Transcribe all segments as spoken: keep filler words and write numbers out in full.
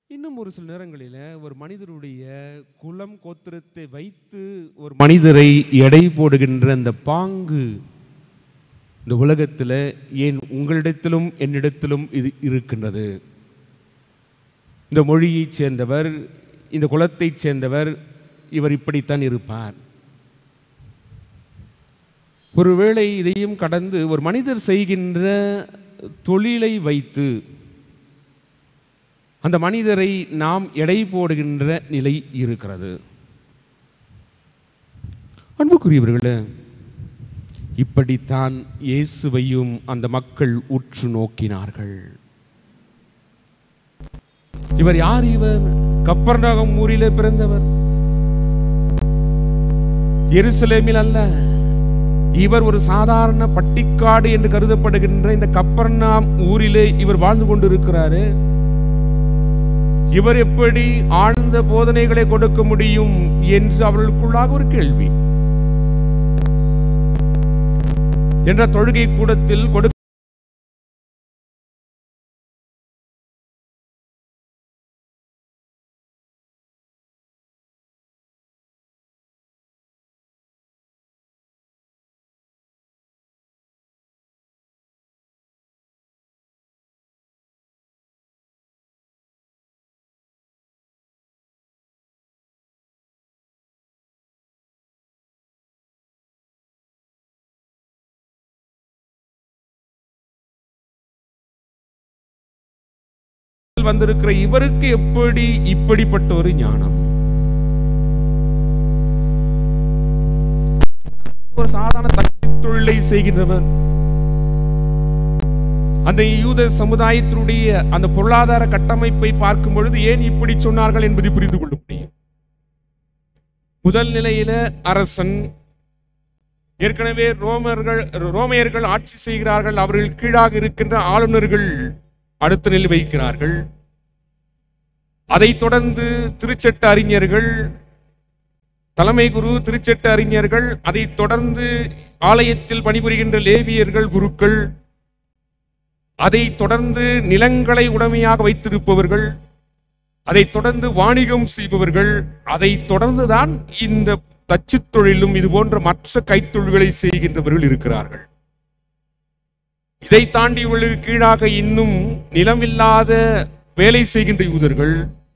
இன்னும் ஒரு சில நேரங்களில் ஒரு மனிதருடைய குலம் கோத்திரத்தை வைத்து ஒரு மனிதரை எடை போடுகின்ற அந்த பாங்கு இந்த உலகத்தில் ஏன் உங்களிடத்திலும் என்னிடத்திலும் இது இருக்கின்றது. இந்த மொழியைச் சேர்ந்தவர், இந்த குலத்தைச் சேர்ந்தவர், இவர் இப்படித்தான் இருப்பார். ஒருவேளை இதையும் கடந்து ஒரு மனிதர் செய்கின்ற தொழிலை வைத்து அந்த மனிதரை நாம் எடை போடுகின்ற நிலை இருக்கிறது. அன்புக்குரியவர்களே, இப்படித்தான் இயேசுவையும் அந்த மக்கள் உற்று நோக்கினார்கள். இவர் யார்? இவர் கப்பர்நகம் ஊரிலே பிறந்தவர், எருசலேமில் அல்ல. இவர் ஒரு சாதாரண பட்டிக்காடு என்று கருதப்படுகின்ற இந்த கப்பர்நகம் ஊரிலே இவர் வாழ்ந்து கொண்டிருக்கிறாரு. இவர் எப்படி ஆழ்ந்த போதனைகளை கொடுக்க முடியும் என்று அவர்களுக்குள்ளாக ஒரு கேள்வி. என்ற தொழுகை கூடத்தில் கொடு வந்திருக்கிற இவருக்கு எப்படி இப்படிப்பட்ட ஒரு ஞானம்? ஒரு சாதாரண தச்சு தொழிலை செய்கின்றவர், அந்த யூத சமுதாயத்தினுடைய அந்த பொருளாதார கட்டமைப்பை பார்க்கும் பொழுது ஏன் இப்படி சொன்னார்கள் என்பதை புரிந்து கொள்ள முடியும். முதல் நிலையில அரசன், ஏற்கனவே ரோமர்கள் ரோமையர்கள் ஆட்சி செய்கிறார்கள், அவர்கள் கீழாக இருக்கின்ற ஆளுநர்கள் அடுத்த நிலை வைக்கிறார்கள். அதைத் தொடர்ந்து திருச்சட்ட அறிஞர்கள், தலைமை குரு, திருச்சட்ட அறிஞர்கள், அதைத் தொடர்ந்து ஆலயத்தில் பணிபுரிகின்ற லேவியர்கள், குருக்கள், அதைத் தொடர்ந்து நிலங்களை உடைமையாக வைத்திருப்பவர்கள், அதைத் தொடர்ந்து வாணிகம் செய்பவர்கள், அதைத் தொடர்ந்துதான் இந்த தச்சு தொழிலும் இது போன்ற மற்ற கைத்தொழில்களை செய்கின்றவர்கள் இருக்கிறார்கள். இதை தாண்டி இவர்களுக்கு கீழாக இன்னும் நிலமில்லாத வேலை செய்கின்ற யூதர்கள்,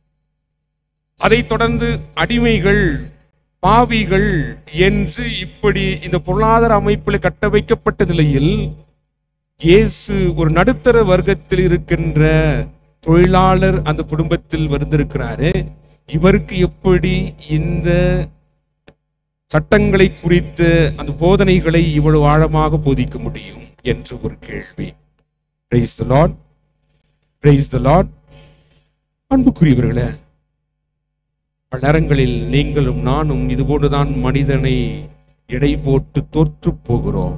அதைத் தொடர்ந்து அடிமைகள், பாவிகள் என்று இப்படி இந்த பொருளாதார அமைப்பில் கட்ட வைக்கப்பட்ட நிலையில் இயேசு ஒரு நடுத்தர வர்க்கத்தில் இருக்கின்ற தொழிலாளர் அந்த குடும்பத்தில் வந்திருக்கிறாரு. இவருக்கு எப்படி இந்த சட்டங்களை குறித்த அந்த போதனைகளை இவ்வளவு ஆழமாக போதிக்க முடியும் என்று ஒரு கேள்வி. Praise the Lord. Praise the Lord. அன்புக்குரியவர்களே, பல நேரங்களில் நீங்களும் நானும் இதுபோன்றுதான் மனிதனை எடை போட்டு தோற்று போகிறோம்.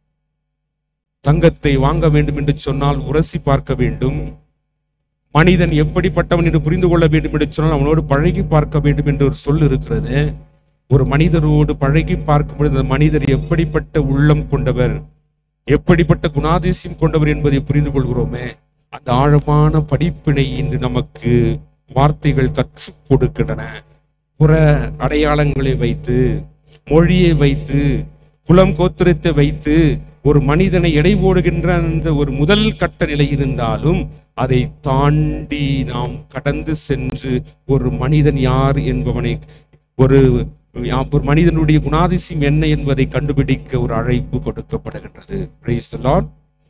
தங்கத்தை வாங்க வேண்டும் என்று சொன்னால் உரசி பார்க்க வேண்டும். மனிதன் எப்படிப்பட்டவன் என்று புரிந்து கொள்ள வேண்டும் என்று சொன்னால் அவனோடு பழகி பார்க்க வேண்டும் என்று ஒரு சொல் இருக்கிறது. ஒரு மனிதரோடு பழகி பார்க்கும்போது அந்த மனிதர் எப்படிப்பட்ட உள்ளம் கொண்டவர், எப்படிப்பட்ட குணாதிசயம் கொண்டவர் என்பதை புரிந்து கொள்கிறோமே. அந்த ஆழமான படிப்பினை இன்று நமக்கு வார்த்தைகள் கற்றுக் கொடுக்கின்றன. புற அடையாளங்களை வைத்து, மொழியை வைத்து, குலம் கோத்திரத்தை வைத்து ஒரு மனிதனை எடை போடுகின்ற அந்த ஒரு முதல் கட்ட நிலை இருந்தாலும் அதை தாண்டி நாம் கடந்து சென்று ஒரு மனிதன் யார் என்பவனை, ஒரு ஒரு மனிதனுடைய குணாதிசயம் என்ன என்பதை கண்டுபிடிக்க ஒரு அழைப்பு கொடுக்கப்படுகின்றது. Praise the Lord.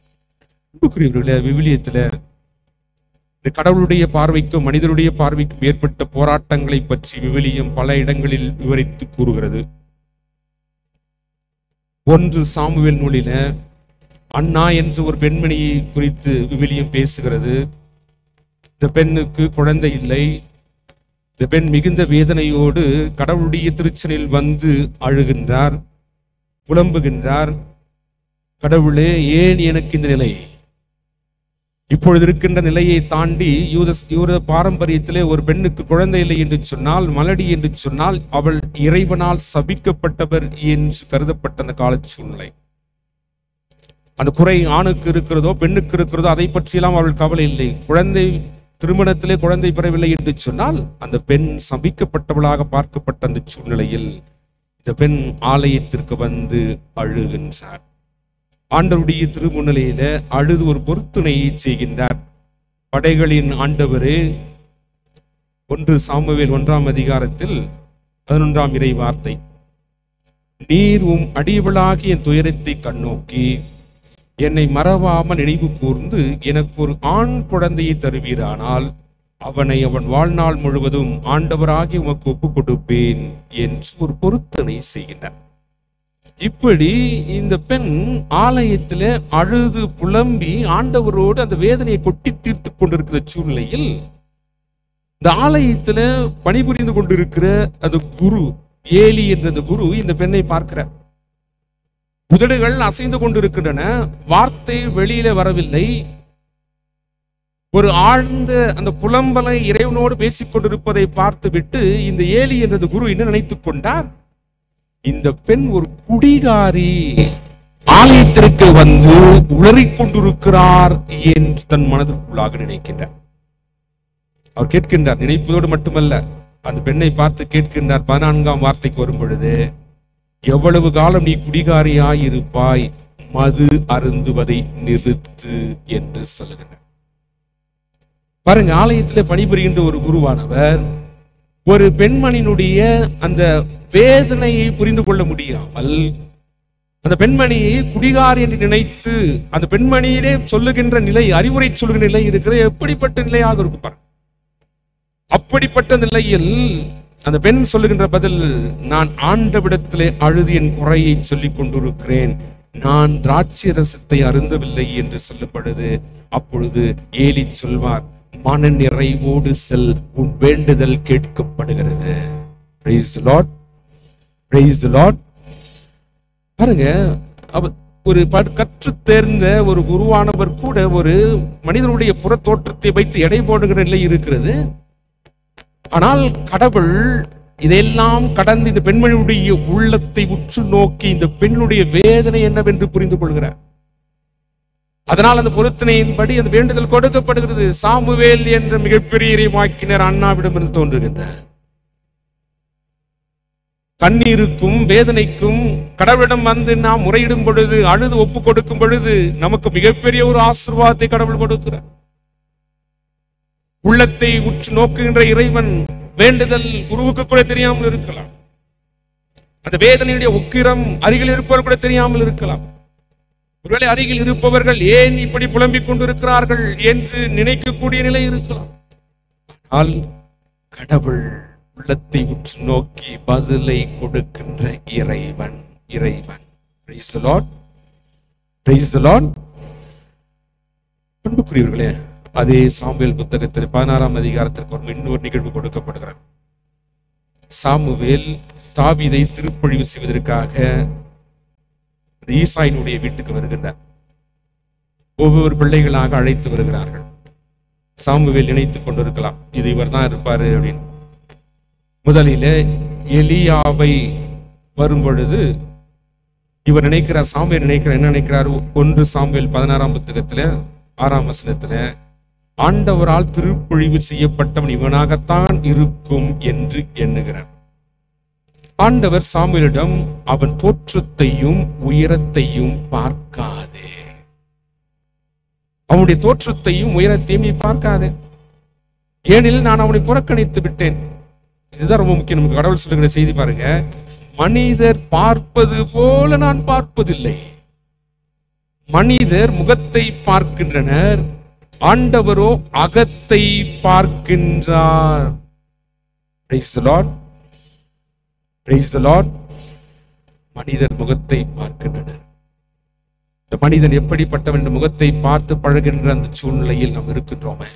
விவிலியத்தில் இந்த கடவுளுடைய பார்வைக்கும் மனிதனுடைய பார்வைக்கும் ஏற்பட்ட போராட்டங்களை பற்றி விவிலியம் பல இடங்களில் விவரித்து கூறுகிறது. ஒன்று சாமுவேல் நூலில அண்ணா என்று ஒரு பெண்மணியை குறித்து விவிலியம் பேசுகிறது. இந்த பெண்ணுக்கு குழந்தை இல்லை. இந்த பெண் மிகுந்த வேதனையோடு கடவுளுடைய திருச்சனில் வந்து அழுகின்றார், புலம்புகின்றார். கடவுளே, ஏன் எனக்கு இந்த நிலை? இப்பொழுது இருக்கின்ற நிலையை தாண்டி யூத யூத பாரம்பரியத்திலே ஒரு பெண்ணுக்கு குழந்தை இல்லை என்று சொன்னால், மலடி என்று சொன்னால் அவள் இறைவனால் சபிக்கப்பட்டவர் என்று கருதப்பட்ட அந்த கால சூழ்நிலை. அந்த குறை ஆணுக்கு இருக்கிறதோ பெண்ணுக்கு இருக்கிறதோ அதை பற்றியெல்லாம் அவள் கவலை இல்லை. குழந்தை திருமணத்திலே குழந்தை பெறவில்லை என்று சொன்னால் அந்த பெண் சபிக்கப்பட்டவளாக பார்க்கப்பட்ட அந்த சூழ்நிலையில் இந்த பெண் ஆலயத்திற்கு வந்து அழுகின்றார். ஆண்டவருடைய திருமுன்னிலையில அழுது ஒரு பொருத்துணையை செய்கின்றார். படைகளின் ஆண்டவரே, ஒன்று சாமுவேல் ஒன்றாம் அதிகாரத்தில் பதினொன்றாம் இறை வார்த்தை, நீர் உம் அடியவளாகி என் துயரத்தை கண்ணோக்கி என்னை மறவாமல் நினைவு கூர்ந்து எனக்கு ஒரு ஆண் குழந்தையை தருவீரானால் அவனை அவன் வாழ்நாள் முழுவதும் ஆண்டவராகி உமக்கு ஒப்புக் கொடுப்பேன் என்று ஒரு பொருத்தனை செய்கின்றார். இப்படி இந்த பெண் ஆலயத்தில அழுது புலம்பி ஆண்டவரோடு அந்த வேதனையை கொட்டி தீர்த்து கொண்டிருக்கிற சூழ்நிலையில் இந்த ஆலயத்துல பணிபுரிந்து கொண்டிருக்கிற அந்த குரு ஏலி என்ற அந்த குரு இந்த பெண்ணை பார்க்கிறார். உதடுகள் அசைந்து கொண்டிருக்கின்றன, வார்த்தை வெளியில வரவில்லை. ஒரு ஆழ்ந்த அந்த புலம்பலை இறைவனோடு பேசிக் கொண்டிருப்பதை பார்த்து விட்டு இந்த ஏலி என்ற குரு என்ன நினைத்துக் கொண்டார், இந்த பெண் ஒரு குடிகாரி ஆலயத்திற்கு வந்து உளறிக் கொண்டிருக்கிறார் என்று தன் மனதிற்குள்ளாக நினைக்கின்றார். அவர் கேட்கின்றார், நினைப்பதோடு மட்டுமல்ல, அந்த பெண்ணை பார்த்து கேட்கின்றார். பதினான்காம் வார்த்தைக்கு வரும் பொழுது, எவ்வளவு காலம் நீ குடிகாரியாய் இருப்பாய், மது அருந்துவதை நிறுத்து என்று சொல்லுகிறார். பாருங்க, ஆலயத்தில் பணிபுரிகின்ற ஒரு குருவானவர் ஒரு பெண்மணியினுடைய அந்த வேதனையை புரிந்து கொள்ள முடியாமல் அந்த பெண்மணியை குடிகாரி என்று நினைத்து அந்த பெண்மணியிலே சொல்லுகின்ற நிலை, அறிவுரை சொல்லுகின்ற நிலை இருக்கிற எப்படிப்பட்ட நிலையாக இருக்கும். அப்படிப்பட்ட நிலையில் அந்த பெண் சொல்லுகின்ற பதில், நான் ஆண்டவிடத்திலே அழுது என் குறையை சொல்லிக் கொண்டிருக்கிறேன், நான் திராட்சை ரசத்தை அருந்தவில்லை என்று சொல்லப்படுது. அப்பொழுது ஏலி சொல்வார், மன நிறைவோடு செல், உன் வேண்டுதல் கேட்கப்படுகிறது. Praise the Lord. Praise the Lord. பாருங்க, ஒரு கற்று தேர்ந்த ஒரு குருவானவர் கூட ஒரு மனிதனுடைய புற தோற்றத்தை வைத்து எடை போடுகிற நிலை இருக்கிறது. ஆனால் கடவுள் இதையெல்லாம் கடந்து இந்த பெண்மணியுடைய உள்ளத்தை உற்று நோக்கி இந்த பெண்ணுடைய வேதனை என்னவென்று புரிந்து கொள்கிறார். அதனால் அந்த பொருத்தனையின்படி அந்த வேண்டுதல் கொடுக்கப்படுகிறது. சாமுவேல் என்ற மிகப்பெரிய இறைவாக்கினர் அண்ணாவிடமிருந்து தோன்றுகின்றார். கண்ணீருக்கும் வேதனைக்கும் கடவுளிடம் வந்து நாம் முறையிடும் பொழுது, அழுது ஒப்பு கொடுக்கும் பொழுது நமக்கு மிகப்பெரிய ஒரு ஆசீர்வாதத்தை கடவுள் கொடுக்கிறார். உள்ளத்தை உற்று நோக்குகின்ற இறைவன் வேண்டுதல் குருவுக்கு கூட தெரியாமல் இருக்கலாம். அந்த வேதனையுடைய உக்கிரம் அருகில் இருப்பவர் கூட தெரியாமல் இருக்கலாம். ஒருவேளை அருகில் இருப்பவர்கள் ஏன் இப்படி புலம்பிக் கொண்டிருக்கிறார்கள் என்று நினைக்கக்கூடிய நிலை இருக்கலாம். ஆனால் கடவுள் உள்ளத்தை உற்று நோக்கி பதிலை கொடுக்கின்ற இறைவன் இறைவன் Praise the Lord. Praise the Lord. அன்புக்குரியவர்களே, அதே சாமுவேல் புத்தகத்தில் பதினாறாம் அதிகாரத்திற்கு ஒரு இன்னொரு நிகழ்வு கொடுக்கப்படுகிறார். சாமுவேல் தாவீதை திருப்பொழிவு செய்வதற்காக ஈசாயினுடைய வீட்டுக்கு வருகின்றார். ஒவ்வொரு பிள்ளைகளாக அழைத்து வருகிறார்கள். சாமுவேல் நினைத்துக் கொண்டிருக்கலாம், இது இவர் தான் இருப்பாரு அப்படின்னு. முதலில் எலியாவை வரும் பொழுது இவர் நினைக்கிறார், சாமுவேல் நினைக்கிறார், என்ன நினைக்கிறார்? ஒன்று சாமுவேல் பதினாறாம் புத்தகத்துல ஆறாம் வசனத்துல, ஆண்டவரால் திருப்பொழிவு செய்யப்பட்டவன் இவனாகத்தான் இருக்கும் என்று எண்ணுகிறார். ஆண்டவர் சாமுவேலிடம், அவன் தோற்றத்தையும் உயரத்தையும் பார்க்காதே, அவனுடைய தோற்றத்தையும் உயரத்தையும் நீ பார்க்காதே, ஏனெனில் நான் அவனை புறக்கணித்து விட்டேன். இதுதான் ரொம்ப முக்கியம். நமக்கு கடவுள் சொல்லுகிற செய்தி பாருங்க, மனிதர் பார்ப்பது போல நான் பார்ப்பதில்லை. மனிதர் முகத்தை பார்க்கின்றனர், ஆண்டவரோ அகத்தை பார்க்கின்றார். Praise the Lord. Praise the Lord. மனிதர் முகத்தை பார்க்கின்றனர். இந்த மனிதன் எப்படிப்பட்டவன் என்ற முகத்தை பார்த்து பழகின்ற அந்த சூழ்நிலையில் நாம் இருக்கின்றோமே.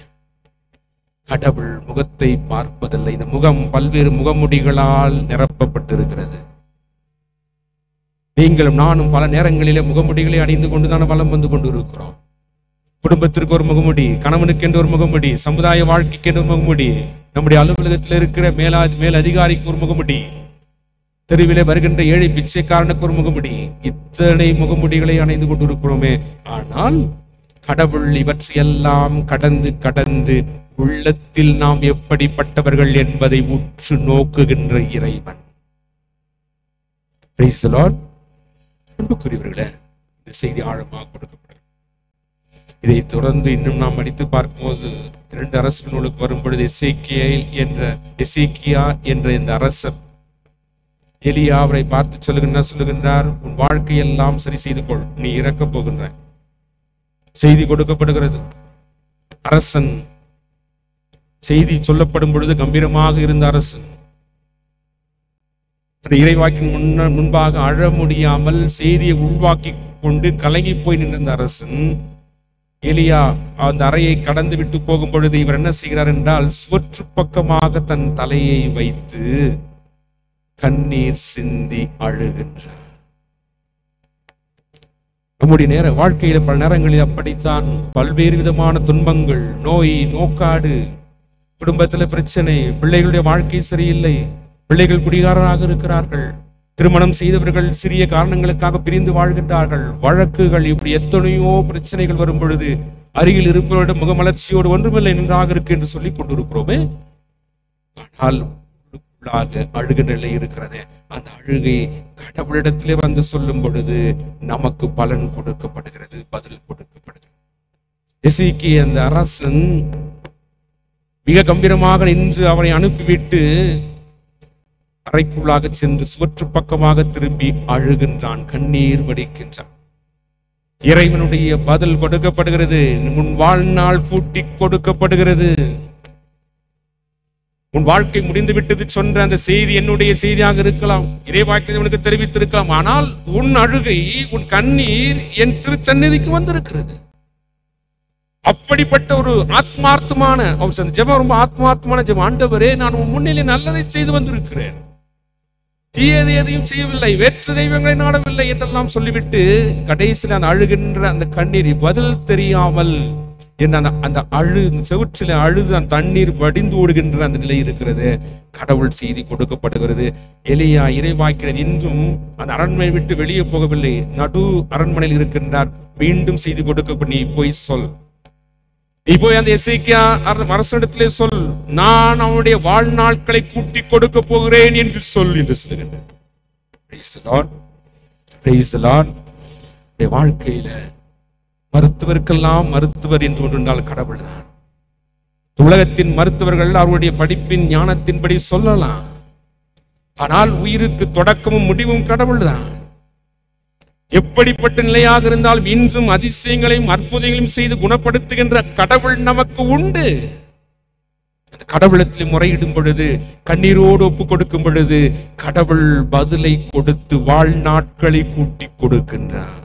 கடவுள் முகத்தை பார்ப்பதில்லை. இந்த முகம் பல்வேறு முகமுடிகளால் நிரப்பப்பட்டிருக்கிறது. நீங்களும் நானும் பல நேரங்களிலே முகமுடிகளை அணிந்து கொண்டுதான் வலம் வந்து கொண்டு இருக்கிறோம். குடும்பத்திற்கு ஒரு முகமுடி, கணவனுக்கு என்று ஒரு முகமுடி, சமுதாய வாழ்க்கைக்கு என்று ஒரு முகமுடி, நம்முடைய அலுவலகத்தில் இருக்கிற மேலா மேல் அதிகாரிக்கு ஒரு முகமுடி, தெருவிலே வருகின்ற ஏழை பிச்சைக்காரனுக்கு ஒரு முகமுடி, இத்தனை முகமுடிகளை அணிந்து கொண்டிருக்கிறோமே. ஆனால் கடவுள் இவற்றையெல்லாம் கடந்து கடந்து உள்ளத்தில் நாம் எப்படிப்பட்டவர்கள் என்பதை உற்று நோக்குகின்ற இறைவன். Praise the Lord. அன்புக்குரியவர்களே, இந்த செய்தி ஆழமாக கொடுக்கப்படும். இதை தொடர்ந்து இன்னும் நாம் படித்து பார்க்கும்போது இரண்டு அரசு நூலுக்கு வரும்பொழுது எசேக்கியேல் என்ற எசேக்கியா என்ற இந்த அரசர் எலியா அவரை பார்த்து சொல்லுகின்ற சொல்லுகின்றார், உன் வாழ்க்கையெல்லாம் சரி செய்து கொள், நீ இறக்கப் போகின்ற செய்தி கொடுக்கப்படுகிறது. அரசன் செய்தி சொல்லப்படும் பொழுது கம்பீரமாக இருந்த அரசன் இறைவாக்கின் முன்ன முன்பாக அழ முடியாமல் செய்தியை உள்வாக்கி கொண்டு கலங்கி போய் நின்ற அரசன் எலியா அந்த அறையை கடந்து விட்டு போகும் பொழுது இவர் என்ன செய்கிறார் என்றால், சுவற்று பக்கமாக தன் தலையை வைத்து கண்ணீர் சிந்தி அழுகின்றார். நம்முடைய நேர வாழ்க்கையில பல நேரங்களில் அப்படித்தான் பல்வேறு விதமான துன்பங்கள், நோய், நோக்காடு, குடும்பத்துல பிரச்சனை, பிள்ளைகளுடைய வாழ்க்கை சரியில்லை, பிள்ளைகள் குடிகாரராக இருக்கிறார்கள், திருமணம் செய்தவர்கள் சிறிய காரணங்களுக்காக பிரிந்து வாழ்கின்றார்கள், வழக்குகள், இப்படி எத்தனையோ பிரச்சனைகள் வரும் பொழுது அருகில் இருப்பவரிடம் முகமலர்ச்சியோடு ஒன்றுமில்லை நன்றாக இருக்கு என்று சொல்லிக் கொண்டிருக்கிறோமே. ஆனால் அழுக நிலை இருக்கிறது. அந்த அழுகை கடவுளிடத்திலே வந்து சொல்லும் பொழுது நமக்கு பலன் கொடுக்கப்படுகிறது, பதில் கொடுக்கப்படுகிறது. எசேக்கியா அந்த அரசன் மிக கம்பீரமாக நின்று அவரை அனுப்பிவிட்டு அறைக்குள்ளாக சென்று சுவற்று பக்கமாக திரும்பி அழுகின்றான், கண்ணீர் வடிக்கின்றான். இறைவனுடைய பதில் கொடுக்கப்படுகிறது, உன் வாழ்நாள் கூட்டி கொடுக்கப்படுகிறது. உன் வாழ்க்கை முடிந்து விட்டது சொன்ன அந்த செய்தி என்னுடைய செய்தியாக இருக்கலாம், இறைவாக்கை உனக்கு தெரிவித்திருக்கலாம். ஆனால் உன் அழுகை, உன் கண்ணீர் என் திருச்சந்நிதிக்கு வந்திருக்கிறது. அப்படிப்பட்ட ஒரு ஆத்மார்த்தமான ஜெபம், ரொம்ப ஆத்மார்த்தமான ஜெபம். ஆண்டவரே, நான் உன் முன்னிலே நல்லதை செய்து வந்திருக்கிறேன், தீயதை எதையும் செய்யவில்லை, வேற்று தெய்வங்களை நாடவில்லை என்றெல்லாம் சொல்லிவிட்டு கடைசியில் அந்த அழுகின்ற அந்த கண்ணீர் பதில் தெரியாமல் என்ன அந்த அழு செவுற்றில அழுது அந்த தண்ணீர் வடிந்து ஓடுகின்ற அந்த நிலை இருக்கிறது. கடவுள் செய்தி கொடுக்கப்படுகிறது. எலியா இறைவாக்கினர் இன்றும் அந்த அரண்மனை விட்டு வெளியே போகவில்லை, நடு அரண்மனையில் இருக்கின்றார். மீண்டும் செய்தி கொடுக்க, நீ போய் சொல், நீ போய் அந்த எசேக்கியா அரசனிடத்திலே சொல், நான் அவனுடைய வாழ்நாட்களை கூட்டி கொடுக்க போகிறேன் என்று சொல் என்று சொல்லுகின்றேன். வாழ்க்கையில மருத்துவருக்கெல்லாம் மருத்துவர் என்று ஒன்றால் கடவுள் தான். உலகத்தின் மருத்துவர்கள் அவருடைய படிப்பின் ஞானத்தின்படி சொல்லலாம், ஆனால் உயிருக்கு தொடக்கமும் முடிவும் கடவுள் தான். எப்படிப்பட்ட நிலையாக இருந்தாலும் இன்றும் அதிசயங்களையும் அற்புதங்களையும் செய்து குணப்படுத்துகின்ற கடவுள் நமக்கு உண்டு. கடவுளத்தில் முறையிடும் பொழுது, கண்ணீரோடு ஒப்பு கொடுக்கும் பொழுது கடவுள் பதிலை கொடுத்து வாழ்நாட்களை கூட்டி கொடுக்கின்றார்.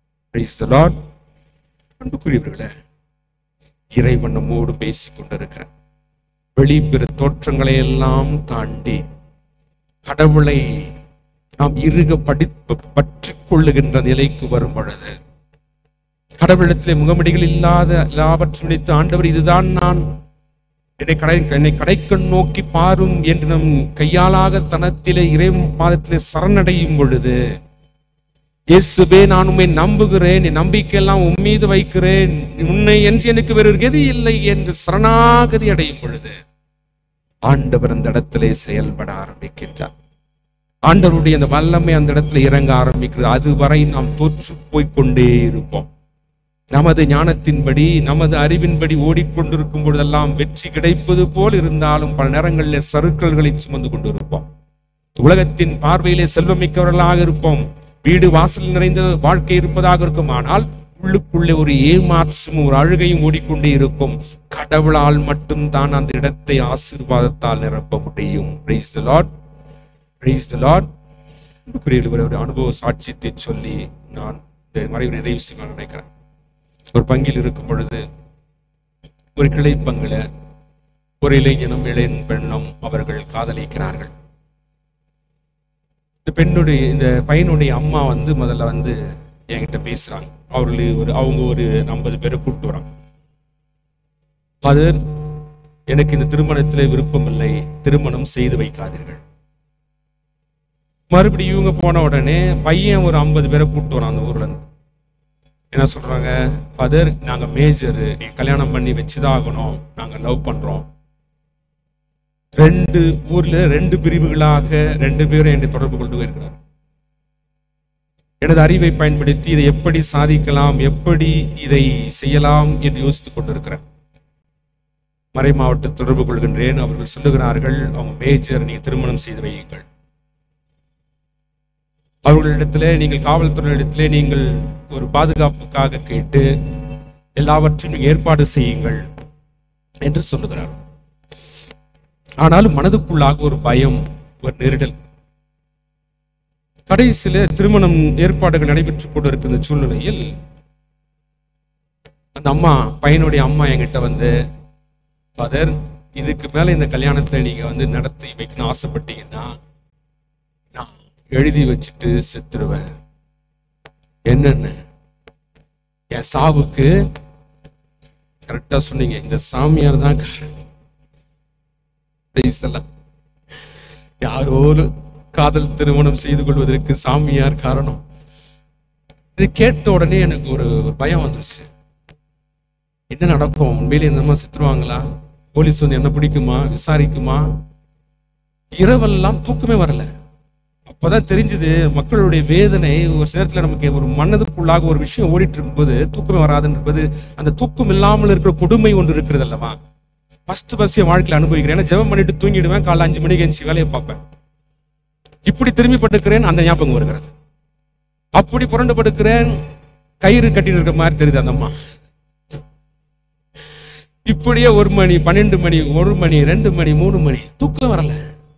அன்புக்குரியவர்களே, இறைவன் நம்மோடு பேசிக் கொண்டிருக்கிறார். வெளிப்பிற தோற்றங்களை எல்லாம் தாண்டி கடவுளை நாம் இறுக படிப்பு பற்றி கொள்ளுகின்ற நிலைக்கு வரும் பொழுது, கடவுளத்திலே முகமடிகள் இல்லாத எல்லாவற்றையும் நினைத்து, ஆண்டவர் இதுதான் நான், என்னை கடை என்னை கடைக்கண் நோக்கி பாரும் என்று நம் கையாளாக தனத்திலே இறை பாதத்திலே சரணடையும் பொழுது, இயேசுவே, நான் உம்மை நம்புகிறேன், என் நம்பிக்கையெல்லாம் உன் மீது வைக்கிறேன், உன்னை என்று எனக்கு வேறு கதி இல்லை என்று சரணாகதி அடையும் பொழுது ஆண்டவர் அந்த இடத்திலே செயல்பட ஆரம்பிக்கின்றார். ஆண்டவருடைய அந்த வல்லமை அந்த இடத்துல இறங்க ஆரம்பிக்கிறது. அதுவரை நாம் தோற்று போய்கொண்டே இருப்போம். நமது ஞானத்தின்படி, நமது அறிவின்படி ஓடிக்கொண்டிருக்கும் பொழுதெல்லாம் வெற்றி கிடைப்பது போல் இருந்தாலும் பல நேரங்களில் சறுக்கல்களை சுமந்து கொண்டிருப்போம். உலகத்தின் பார்வையிலே செல்வமிக்கவர்களாக இருப்போம், வீடு வாசல் நிறைந்த வாழ்க்கை இருப்பதாக இருக்கும். ஆனால் உள்ளுக்குள்ளே ஒரு ஏமாற்றமும் ஒரு அழுகையும் ஓடிக்கொண்டே இருக்கும். கடவுளால் மட்டும் தான் அந்த இடத்தை ஆசீர்வாதத்தால் நிரப்ப முடியும். Praise the Lord. Praise the Lord. ஒரு அனுபவ சாட்சியத்தை சொல்லி நான் இந்த மறைவு நிறைவு செய்ய நினைக்கிறேன். ஒரு பங்கில் இருக்கும் பொழுது ஒரு கிளை பங்குல ஒரு இளைஞனும் இளைஞன் பெண்ணும் அவர்கள் காதலிக்கிறார்கள். இந்த பெண்ணுடைய இந்த பையனுடைய அம்மா வந்து முதல்ல வந்து என்கிட்ட பேசுறாங்க. அவர்கள் ஒரு அவங்க ஒரு ஐம்பது பேரை கூப்பிட்டு வராங்க. ஃபாதர், எனக்கு இந்த திருமணத்திலே விருப்பம் இல்லை, திருமணம் செய்து வைக்காதீர்கள். மறுபடியும் இவங்க போன உடனே பையன் ஒரு ஐம்பது பேரை கூப்பிட்டு வரான் அந்த ஊர்ல இருந்து. என்ன சொல்றாங்க, ஃபாதர் நாங்க மேஜர், நீ கல்யாணம் பண்ணி வச்சுதான் ஆகணும், நாங்க லவ் பண்றோம். ரெண்டு ஊர்ல ரெண்டு பிரிவுகளாக ரெண்டு பேரும் என்னை தொடர்பு கொண்டு இருக்கிறார். எனது அறிவை பயன்படுத்தி இதை எப்படி சாதிக்கலாம், எப்படி இதை செய்யலாம் என்று யோசித்துக் கொண்டிருக்கிறேன். மறை மாவட்ட தொடர்பு கொள்கின்றேன். அவர்கள் சொல்லுகிறார்கள், அவங்க மேஜர், நீங்க திருமணம் செய்து வையுங்கள். அவர்களிடத்திலே நீங்கள் காவல்துறையிடத்திலே நீங்கள் ஒரு பாதுகாப்புக்காக கேட்டு எல்லாவற்றையும் ஏற்பாடு செய்யுங்கள் என்று சொல்லுகிறார். ஆனாலும் மனதுக்குள்ளாக ஒரு பயம், ஒரு நெருடல். கடைசியில திருமணம் ஏற்பாடுகள் நடைபெற்றுக் கொண்டிருக்கிற சூழ்நிலையில் அந்த அம்மா, பையனுடைய அம்மா என்கிட்ட வந்து, ஃபாதர் இதுக்கு மேல இந்த கல்யாணத்தை நீங்க வந்து நடத்தி வைக்கணும் ஆசைப்பட்டீங்கன்னா நான் எழுதி வச்சுட்டு செத்துருவேன். என்னன்னு, என் சாவுக்கு கரெக்டா சொன்னீங்க, இந்த சாமியார் தான் காரணம். யாரோ காதல் திருமணம் செய்து கொள்வதற்கு சாமியார் காரணம். இது கேட்ட உடனே எனக்கு ஒரு பயம் வந்துருச்சு. என்ன நடக்கும், உண்மையிலே இந்த மாதிரி செத்துருவாங்களா, போலீஸ் வந்து என்ன பிடிக்குமா, விசாரிக்குமா? இரவெல்லாம் தூக்கமே வரல. அப்பதான் தெரிஞ்சது மக்களுடைய வேதனை. ஒரு நேரத்துல நமக்கு ஒரு மனதுக்குள்ளாக ஒரு விஷயம் ஓடிட்டு இருக்கும்போது தூக்கமே வராதுன்றது, அந்த தூக்கம் இல்லாமல் இருக்கிற கொடுமை ஒன்று இருக்கிறது அல்லவா. ஃபர்ஸ்ட் ஃபர்ஸ்ட் என் வாழ்க்கையில் அனுபவிக்கிறேன். ஏன்னா ஜெபம் பண்ணிட்டு தூங்கிடுவேன், காலைல அஞ்சு மணிக்கு எஞ்சி வேலையை பார்ப்பேன். இப்படி திரும்பி படுக்கிறேன், அந்த ஞாபகம் வருகிறது. அப்படி புரண்டு படுக்கிறேன், கயிறு கட்டிட்டு இருக்கிற மாதிரி தெரியுது அந்த அம்மா. இப்படியே ஒரு மணி, பன்னெண்டு மணி, ஒரு மணி, ரெண்டு மணி, மூணு மணி, தூக்கம் வரல.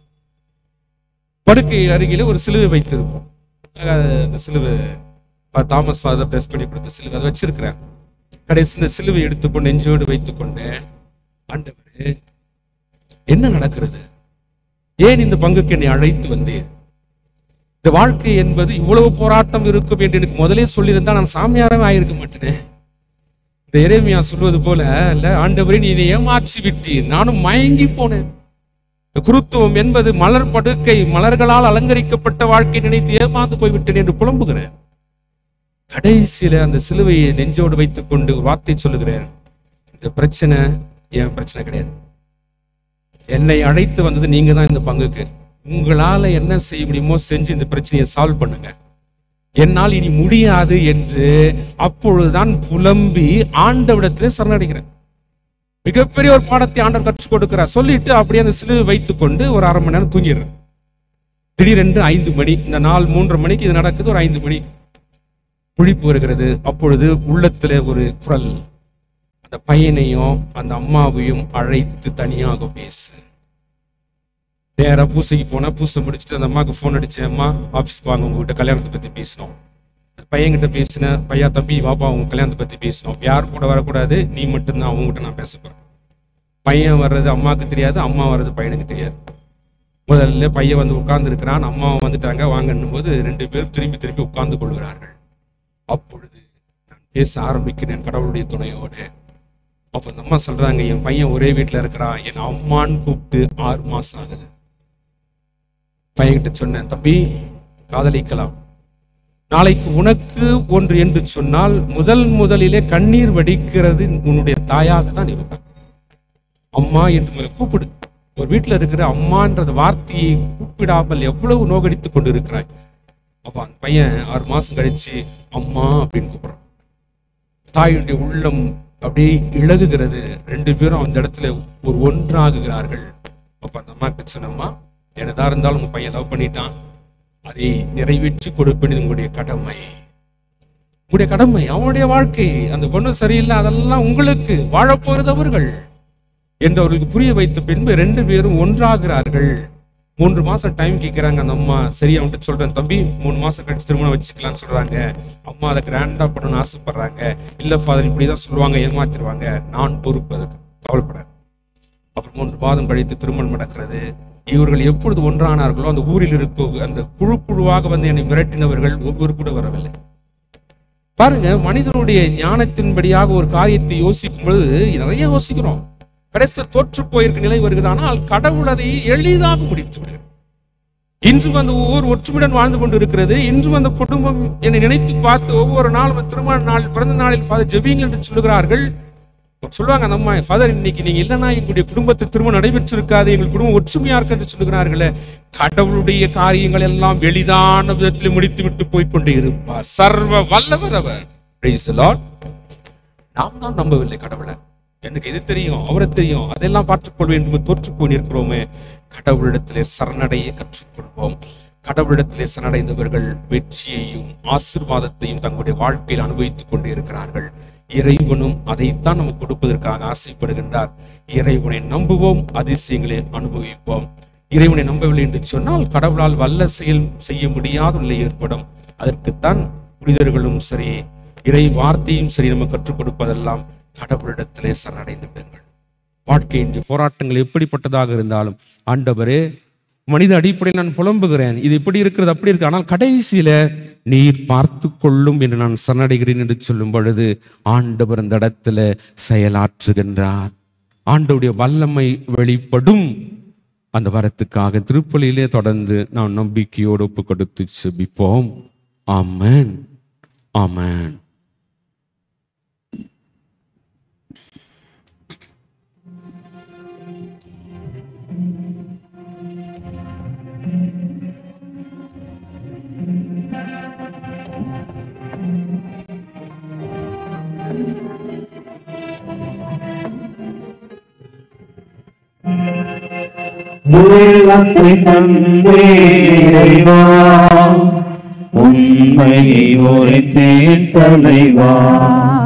படுக்கை அருகில ஒரு சிலுவை வைத்திருப்போம். அந்த சிலுவை தாமஸ் ஃபாதர் பிரஸ் பண்ணி கொடுத்த சிலுவை, அதை வச்சிருக்கிறேன். கடைசி இந்த சிலுவை எடுத்துக்கொண்டு நெஞ்சோடு வைத்துக்கொண்டு, ஆண்டவரே என்ன நடக்கிறது, ஏன் இந்த பங்குக்கு என்னை அழைத்து வந்தேன்? இந்த வாழ்க்கை என்பது இவ்வளவு போராட்டம் இருக்கும் என்று எனக்கு முதலே சொல்லியிருந்தா நான் சாமியாரவே ஆயிருக்க மாட்டேனே. இந்த எரேமியா சொல்வது போல, இல்ல ஆண்டவரே நீ ஏமாற்றி விட்டீர், நானும் மயங்கி போனேன். குருத்துவம் என்பது மலர் படுக்கை, மலர்களால் அலங்கரிக்கப்பட்ட வாழ்க்கை நினைத்து ஏமாந்து போய்விட்டேன் என்று புலம்புகிறேன். கடைசியில அந்த சிலுவையை நெஞ்சோடு வைத்துக் கொண்டு ஒரு வார்த்தை சொல்லுகிறேன், இந்த பிரச்சனை என் பிரச்சனை கிடையாது, என்னை அழைத்து வந்தது நீங்க தான். இந்த பங்குக்கு உங்களால என்ன செய்ய முடியுமோ செஞ்சு இந்த பிரச்சனையை சால்வ் பண்ணுங்க, என்னால் இனி முடியாது என்று அப்பொழுதுதான் புலம்பி ஆண்டவரிடத்திலே சரணடைகிறேன். மிகப்பெரிய ஒரு பாடத்தை ஆண்டவர் கற்றுக் கொடுக்கிறார். சொல்லிட்டு அப்படியே அந்த சிலுவை வைத்துக் கொண்டு ஒரு அரை மணி நேரம் தூங்கிடுறேன். திடீரென்று ஐந்து மணி, இந்த நாள் மூன்றரை மணிக்கு இது நடக்குது, ஒரு ஐந்து மணி முழிப்பு வருகிறது. அப்பொழுது உள்ளத்துல ஒரு குரல், அந்த பையனையும் அந்த அம்மாவையும் அழைத்து தனியாக பேசு. நேரா பூசைக்கு போனா, பூசை முடிச்சுட்டு அந்த அம்மாவுக்கு போன் அடிச்சேன், அம்மா ஆபீஸ்க்கு வாங்க, உங்ககிட்ட கல்யாணத்தை பத்தி பேசணும். பையன்கிட்ட பேசின, பையா தம்பி வாப்பா உங்க கல்யாணத்தை பத்தி பேசணும், யார் கூட வரக்கூடாது, நீ மட்டும்தான், அவங்ககிட்ட நான் பேச போறேன். பையன் வர்றது அம்மாவுக்கு தெரியாது, அம்மா வர்றது பையனுக்கு தெரியாது. முதல்ல பையன் வந்து உட்கார்ந்து இருக்கிறான், அம்மாவை வந்துட்டாங்க வாங்கன்னும் போது ரெண்டு பேரும் திரும்பி திரும்பி உட்கார்ந்து கொள்கிறார்கள். அப்பொழுது நான் பேச ஆரம்பிக்கிறேன் கடவுளுடைய துணையோடு. அப்ப அந்த அம்மா சொல்றாங்க, என் பையன் ஒரே வீட்டுல இருக்கிறான், என் அம்மான்னு கூப்பிட்டு ஆறு மாசம் ஆகுது. பையன்கிட்ட சொன்னேன், தம்பி காதலிக்கலாம், நாளைக்கு உனக்கு ஒன்று என்று சொன்னால் முதல் முதலிலே கண்ணீர் வடிக்கிறது உன்னுடைய தாயாக தான் இருப்பார். அம்மா என்று கூப்பிடு. ஒரு வீட்டுல இருக்கிற அம்மான்ற வார்த்தையை கூப்பிடாமல் எவ்வளவு நோகடித்துக் கொண்டு இருக்கிறாய். அப்ப அந்த பையன் ஆறு மாசம் கழிச்சு அம்மா அப்படின்னு கூப்பிடுறான். தாயுடைய உள்ளம் அப்படியே இழகுகிறது. ரெண்டு பேரும் அந்த இடத்துல ஒரு ஒன்றாகுகிறார்கள். அப்ப அந்த அம்மா கிட்ட சொன்னம்மா, என்னதான் இருந்தாலும் உங்க பையன் லவ் பண்ணிட்டான், அதை நிறைவேற்றி கொடுப்பது உங்களுடைய கடமை, உங்களுடைய கடமை, அவனுடைய வாழ்க்கை. அந்த பொண்ணு சரியில்லை, அதெல்லாம் உங்களுக்கு, வாழப்போறது அவர்கள் என்று அவர்களுக்கு புரிய வைத்த பின்பு ரெண்டு பேரும் ஒன்றாகிறார்கள். மூன்று மாசம் டைம் கேட்கிறாங்க அந்த அம்மா. சரி அவன்கிட்ட சொல்றேன், தம்பி மூணு மாசம் கழிச்சு திருமணம் வச்சுக்கலாம்னு சொல்றாங்க. அம்மா அதை கிராண்டா பண்ணணும்னு ஆசைப்படுறாங்க. இல்ல ஃபாதர் இப்படிதான் சொல்லுவாங்க, ஏமாத்திருவாங்க, நான் பொறுப்பு, அதுக்கு கவலைப்படாது. அப்புறம் மூன்று மாதம் கழித்து திருமணம் நடக்கிறது. இவர்கள் எப்பொழுது ஒன்றானார்களோ அந்த ஊரில் இருக்க அந்த குழு குழுவாக வந்து என்னை மிரட்டினவர்கள் ஒவ்வொரு கூட வரவில்லை. பாருங்க, மனிதனுடைய ஞானத்தின்படியாக ஒரு காரியத்தை யோசிக்கும் பொழுது நிறைய யோசிக்கிறோம், கடைசியில் தோற்று போயிருக்க நிலை வருகிறது. ஆனால் கடவுள் அதை எளிதாக முடித்து விடுகிறார். இன்றும் அந்த ஒவ்வொரு ஒற்றுமையுடன் வாழ்ந்து கொண்டு இருக்கிறது. இன்றும் அந்த குடும்பம் என்னை நினைத்து பார்த்து ஒவ்வொரு நாளும் திருமண நாள், பிறந்த நாளில் ஃபாதர் ஜெபிங்கள் என்று சொல்லுகிறார்கள். சொல்லுவாங்க அந்த அம்மா, ஃபாதர் இன்னைக்கு நீங்க இல்லைன்னா எங்களுடைய குடும்பத்தில் திருமணம் நடைபெற்றிருக்காது, எங்கள் குடும்பம் ஒற்றுமையா இருக்கு என்று சொல்லுகிறார்களே. கடவுளுடைய காரியங்கள் எல்லாம் எளிதான விதத்தில் முடித்து விட்டு போய்கொண்டே இருப்பார். சர்வ வல்லவர் அவர். Praise the Lord. நாம் தான் நம்பவில்லை கடவுளை. எனக்கு எது தெரியும், அவரை தெரியும், அதெல்லாம் பார்த்துக்கொள்வேன் என்று தோற்று போய் நிற்கிறோமே. கடவுளிடத்திலே சரணடைய கற்றுக்கொள்வோம். கடவுளிடத்திலே சரணடைந்தவர்கள் வெற்றியையும் ஆசீர்வாதத்தையும் தங்களுடைய வாழ்க்கையில் அனுபவித்துக் கொண்டே இருக்கிறார்கள். இறைவனும் அதைத்தான் நமக்கு கொடுப்பதற்காக ஆசைப்படுகின்றார். இறைவனை நம்புவோம், அதிசயங்களை அனுபவிப்போம். இறைவனை நம்பவில்லை என்று சொன்னால் கடவுளால் வல்ல செயல் செய்ய முடியாத நிலை ஏற்படும். அதற்குத்தான் புனிதர்களும் சரி, இறை வார்த்தையும் சரி நம்ம கற்றுக் கொடுப்பதெல்லாம் கடவுளிடத்திலே சரணடைந்து விடுங்கள். வாழ்க்கையின் போராட்டங்கள் எப்படிப்பட்டதாக இருந்தாலும், ஆண்டவரே மனித அடிப்படையில் நான் புலம்புகிறேன், இது இப்படி இருக்கிறது அப்படி இருக்கு, ஆனால் கடைசியில நீர் பார்த்து கொள்ளும் என்று நான் சரணடைகிறேன் என்று சொல்லும் பொழுது ஆண்டவர் அந்த இடத்துல செயலாற்றுகின்றார். ஆண்டவருடைய வல்லமை வெளிப்படும். அந்த வரத்துக்காக திருப்பலியிலே தொடர்ந்து நாம் நம்பிக்கையோடு ஒப்பு கொடுத்து செபிப்போம். ஆமென், ஆமென். உள்ளத்தை தந்தே இறைவா, உண்மையை உரைத்தேன் தலைவா.